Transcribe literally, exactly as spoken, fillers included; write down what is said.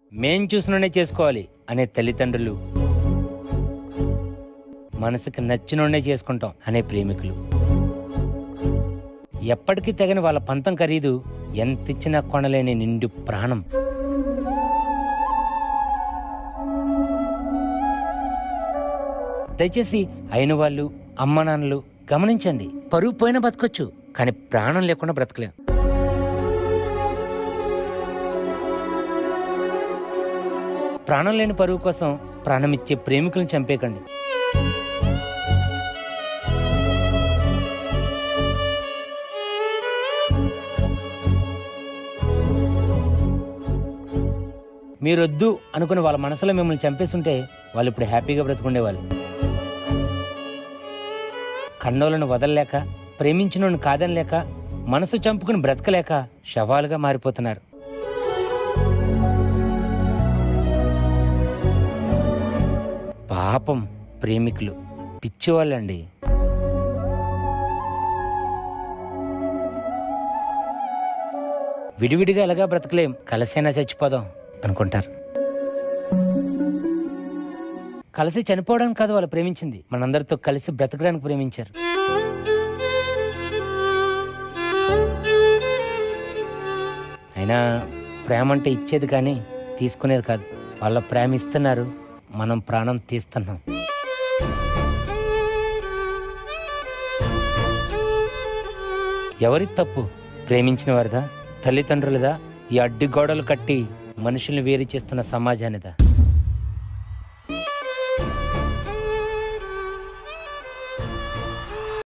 మేం చూసినోనే చేసుకోవాలి అనే తల్లిదండ్రులు, మనసుకు నచ్చినోనే చేసుకుంటాం అనే ప్రేమికులు, ఎప్పటికీ తెగని వాళ్ళ పంతం ఖరీదు ఎంతిచ్చినా కొనలేని నిండు ప్రాణం. దయచేసి అయిన వాళ్ళు, అమ్మ నాన్నలు గమనించండి. పరువు పోయినా బతకొచ్చు, కానీ ప్రాణం లేకుండా బ్రతకలేం. ప్రాణం లేని పరువు కోసం ప్రాణమిచ్చే ప్రేమికులను చంపేకండి. మీరొద్దు అనుకుని వాళ్ళ మనసులో మిమ్మల్ని చంపేస్తుంటే వాళ్ళు ఇప్పుడు హ్యాపీగా బ్రతుకుండేవాళ్ళు. కన్నోళ్ళను వదలలేక, ప్రేమించినోని కాదనలేక, మనసు చంపుకుని బ్రతకలేక శవాలుగా మారిపోతున్నారు. పాపం ప్రేమికులు పిచ్చివాళ్ళండి. విడివిడిగా ఎలాగా బ్రతకలేం, కలిసైనా చచ్చిపోదాం అనుకుంటారు. కలిసి చనిపోవడానికి కాదు వాళ్ళు ప్రేమించింది, మనందరితో కలిసి బ్రతకడానికి ప్రేమించారు. అయినా ప్రేమ అంటే ఇచ్చేది కానీ తీసుకునేది కాదు. వాళ్ళ ప్రేమ ఇస్తున్నారు, మనం ప్రాణం తీస్తున్నాం. ఎవరి తప్పు? ప్రేమించిన వారిదా, తల్లిదండ్రులదా, ఈ అడ్డి గోడలు కట్టి మనుషుల్ని వేరు చేస్తున్న సమాజానిదా?